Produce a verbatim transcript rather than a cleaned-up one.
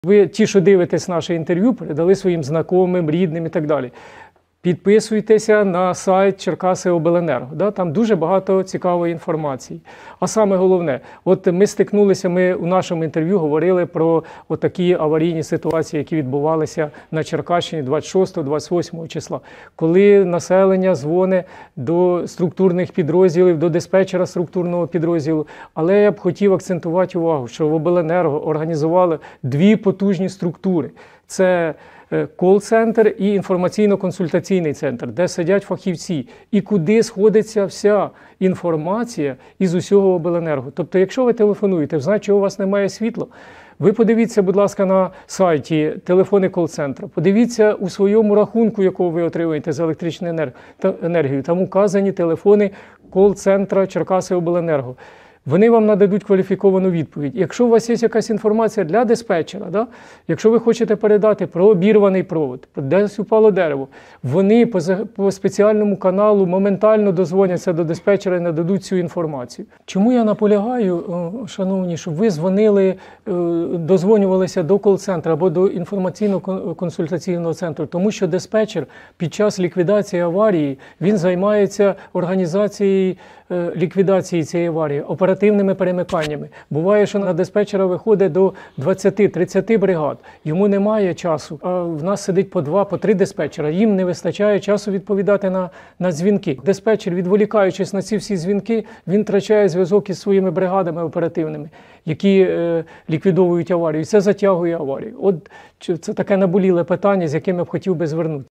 Ви, ті, що дивитесь наше інтерв'ю, передали своїм знайомим, рідним і так далі. Підписуйтеся на сайт Черкасиобленерго. Да? Там дуже багато цікавої інформації. А саме головне, от ми стикнулися, ми у нашому інтерв'ю говорили про такі аварійні ситуації, які відбувалися на Черкащині двадцять шостого двадцять восьмого числа. Коли населення дзвонить до структурних підрозділів, до диспетчера структурного підрозділу. Але я б хотів акцентувати увагу, що в Обленерго організували дві потужні структури. Це кол-центр і інформаційно-консультаційний центр, де сидять фахівці, і куди сходиться вся інформація із усього Обленерго. Тобто, якщо ви телефонуєте, знаєте, що у вас немає світла, ви подивіться, будь ласка, на сайті телефони кол-центру, подивіться у своєму рахунку, якого ви отримуєте за електричну енергію, там указані телефони кол-центра Черкасиобленерго. Вони вам нададуть кваліфіковану відповідь. Якщо у вас є якась інформація для диспетчера, да? Якщо ви хочете передати про обірваний провод, десь упало дерево, вони по, по спеціальному каналу моментально дозвоняться до диспетчера і нададуть цю інформацію. Чому я наполягаю, шановні, щоб ви дзвонили, дозвонювалися до кол-центру або до інформаційно-консультаційного центру? Тому що диспетчер під час ліквідації аварії, він займається організацією ліквідації цієї аварії, оперативними перемиканнями. Буває, що на диспетчера виходить до двадцяти-тридцяти бригад. Йому немає часу. А в нас сидить по два, по три диспетчера. Їм не вистачає часу відповідати на, на дзвінки. Диспетчер, відволікаючись на ці всі дзвінки, він втрачає зв'язок із своїми бригадами оперативними, які е, ліквідовують аварію. І це затягує аварію. От це таке наболіле питання, з яким я б хотів би звернути.